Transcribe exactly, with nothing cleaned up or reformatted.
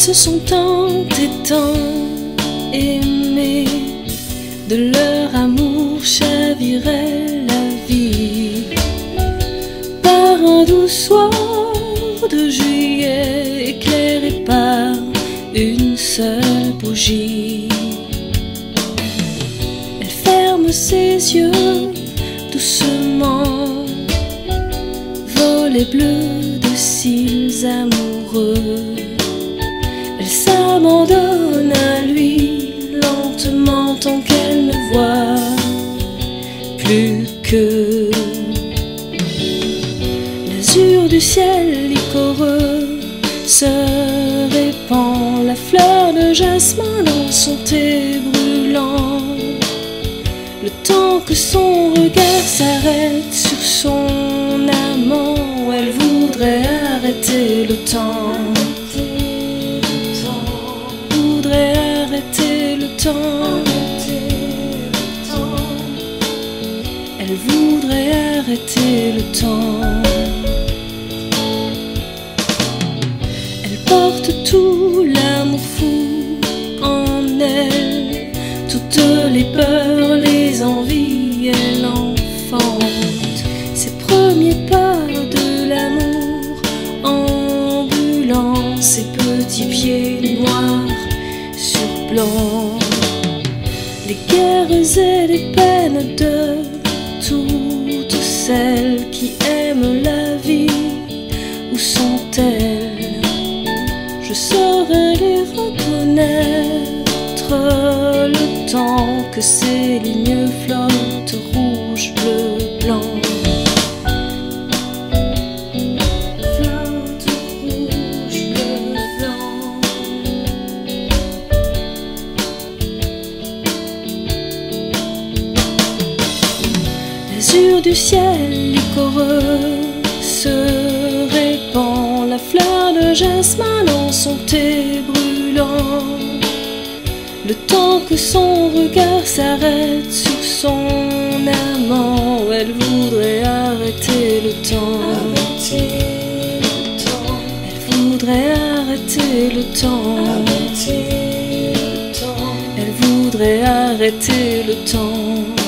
se sont tant et tant aimés, de leur amour chavirait la vie. Par un doux soir de juillet, éclairé par une seule bougie, elle ferme ses yeux doucement, volets bleus de cils amoureux. Elle s'abandonne à lui lentement tant qu'elle ne voit plus que l'azur du ciel liquoreux. Se répand la fleur de jasmin dans son thé brûlant, le temps que son regard s'arrête sur son amant. Elle voudrait arrêter le temps, voudrait arrêter le temps, elle voudrait arrêter le temps. Elle porte tout l'amour fou en elle, toutes les peurs, les envies, elle enfante ses premiers pas de l'amour ambulant, ses petits pieds noirs sur blanc. Les guerres et les peines de toutes celles qui aiment la vie, où sont-elles? Je saurais les reconnaître le temps que ces lignes flottent, rouge, bleu, blanc. Flotte, rouge, bleu, blanc. L'azur du ciel liquoreux se répand, la fleur de jasmin dans son thé brûlant, le temps que son regard s'arrête sur son amant. Elle voudrait arrêter le temps, arrêter le temps. Elle voudrait arrêter le temps, arrêter le temps. Elle voudrait arrêter le temps.